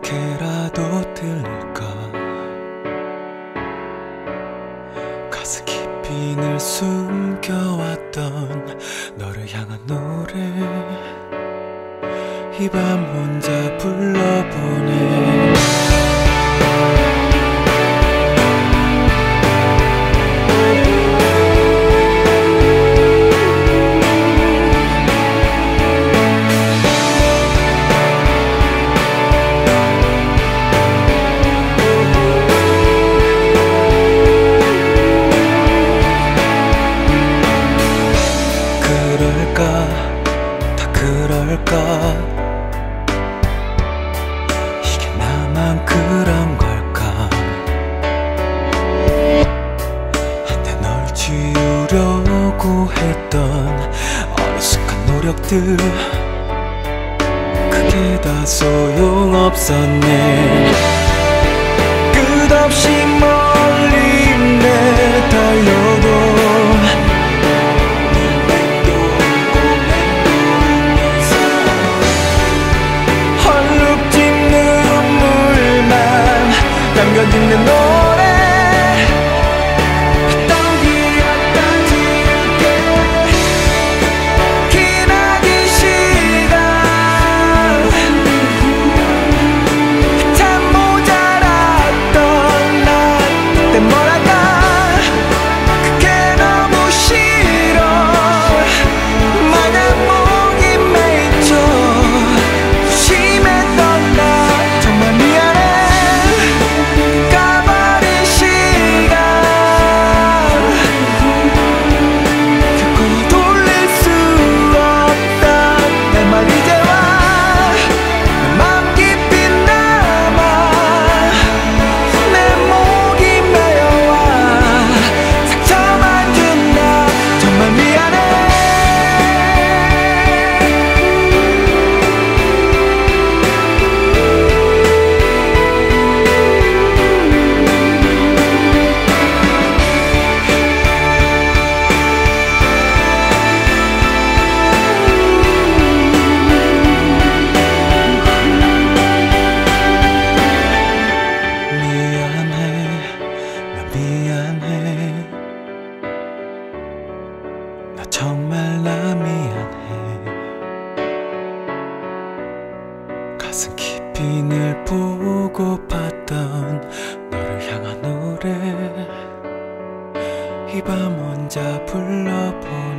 그렇게라도 들릴까. 가슴 깊이 늘 숨겨왔던 너를 향한 노래, 이 밤 혼자 불러보네. 다 그럴까. 이게 나만 그런 걸까. 한때 널 지우려고 했던 어리숙한 노력들, 그게 다 소용없었네. 끝없이 멀리 내달려도 남겨진 내 노래, 했던 기억까지 함께 기나긴 시간, 참 모자랐던 난 그때 뭐랄까. 그게 너무 싫어. 마냥 목이 메이쳐 심했던 나 정말 미안해. 나 정말 나 미안해. 가슴 깊이 늘 보고팠던 너를 향한 노래, 이 밤 혼자 불러보네.